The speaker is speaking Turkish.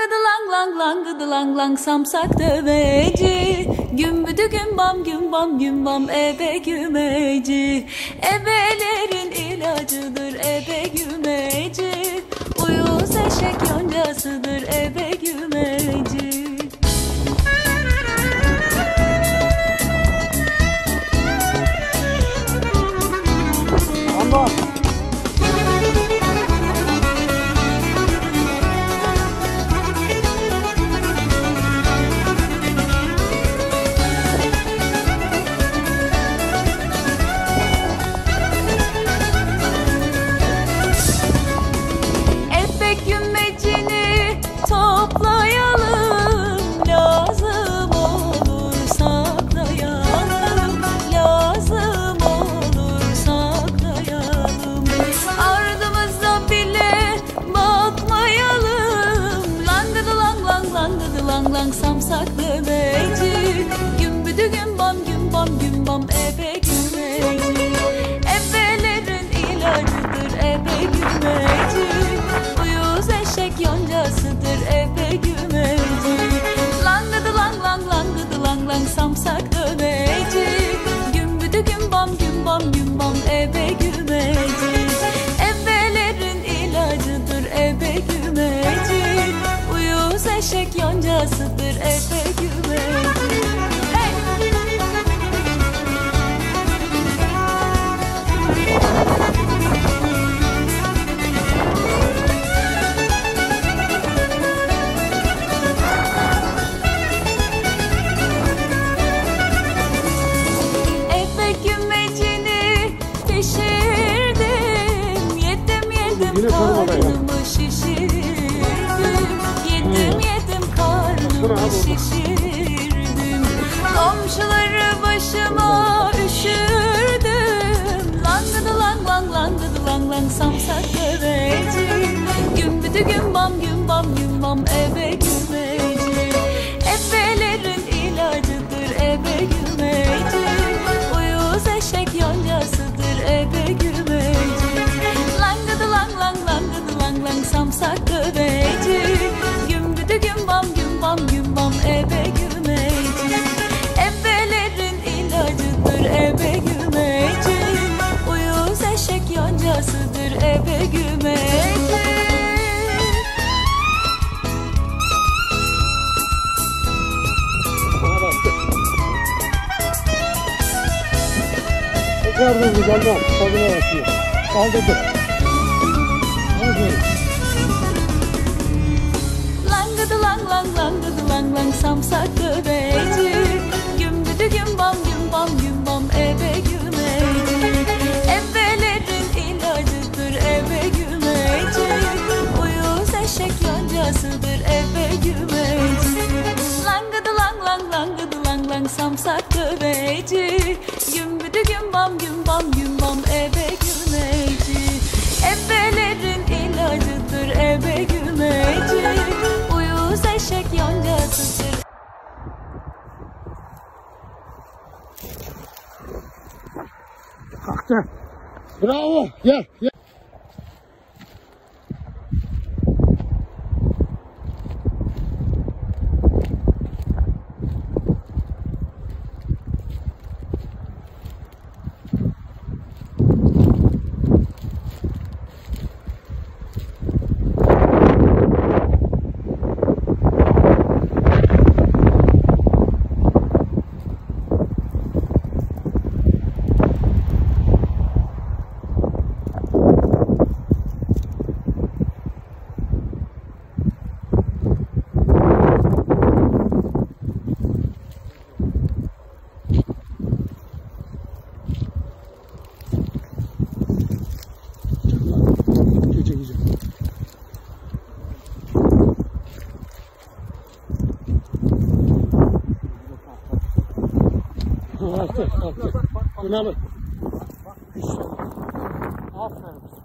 Langıdı lang lang langıdı lang lang samsak döveci. Gümbüdü gümbam gümbam gümbam ebe gümeci. Ebelerin ilacıdır ebe gümeci. Uyuz eşek yoncasıdır ebe gümeci. Allah. Toplayalım, lazım olur saklayalım, lazım olur saklayalım. Ardımıza bile bakmayalım. Langıdı lang lang langıdı lang lang samsak döveci. Gümbüdü gümbam gümbam gümbam ebe gümeci. Ebelerin ilacıdır ebe gümeci. Uyuz eşek yoncasıdır ebe gümeci. Langıdı lang lang langıdı lang lang samsak döveci. Gümbüdü gümbam gümbam gümbam ebe gümeci. Ebelerin ilacıdır ebe gümeci. Uyuz eşek yoncasıdır ebe gümeci. Karnımı şişirdim, yedim karnımı şişirdim. Komşuları başıma üşürdüm. Langıdı lang lang langıdı lang lang samsak döveci. Gümbüdü gümbam gümbam gümbam ebe gümeci. Ebelerin ilacıdır ebe gümeci. Uyuz eşek yoncasıdır ebe gümeci. Langıdı lang lang langıdı lang lang samsak döveci. Gümbüdü gümbam gümbam gümbam ebe gümeci. Ebelerin ilacıdır ebe gümeci. Uyuz eşek yoncasıdır ebe gümeci. Çıkardın güzelden, tadına yaşıyor. Kaldırdı. Langıdı lang lang langıdı lang lang samsak döveci. Gümbüdü gümbam gümbam gümbam ebe gümeci. Ebelerin ilacıdır ebe gümeci. Uyuz eşek yoncasıdır ebe gümeci. Langıdı lang lang langıdı lang lang samsak döveci. Gümbüdü gümbam gümbam gümbam ebe gümeci. Ebelerin ilacıdır ebe gümeci. Uyuz eşek yoncasıdır. Kalktı. Bravo. Gel. Gel. Kalktı. Kalktı. Buna bak. Aferin.